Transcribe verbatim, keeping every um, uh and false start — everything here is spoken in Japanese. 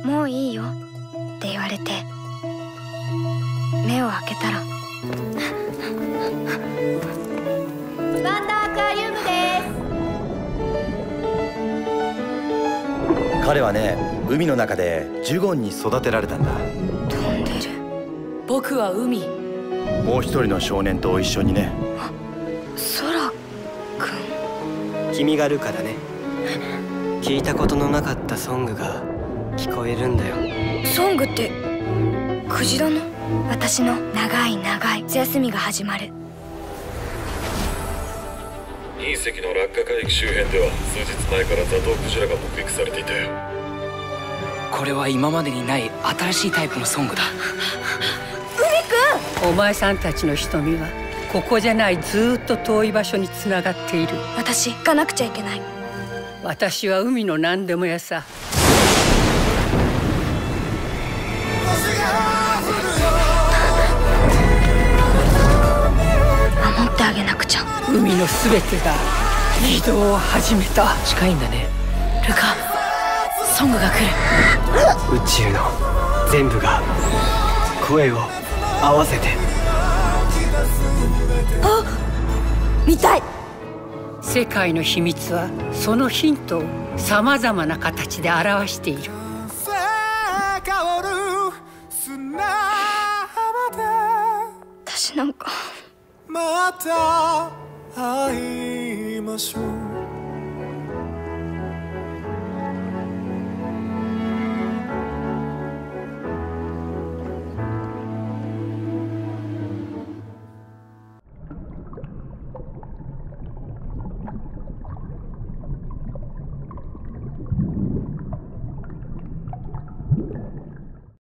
もういいよって言われて目を開けたらワンダーアクアリウムです。 彼はね、海の中でジュゴンに育てられたんだ。 飛んでる。 僕は海。 もう一人の少年と一緒にね。 あ、ソラくん。 君がルカだね。聞いたことのなかったソングが聞こえるんだよ。 ソングってクジラの？私の長い長い夏休みが始まる。 隕石の落下海域周辺では数日前からザトウクジラが目撃されていたよ。 これは今までにない新しいタイプのソングだ。 海くん！ お前さんたちの瞳はここじゃないずーっと遠い場所につながっている。 私行かなくちゃいけない。 私は海の何でも屋さ。 守ってあげなくちゃ。 海のすべてが移動を始めた。 近いんだね。ルカ、ソングが来る。 宇宙の全部が声を合わせて。 あ、見たい。 世界の秘密はそのヒントをさまざまな形で表している。 私なんかまた会いましょう。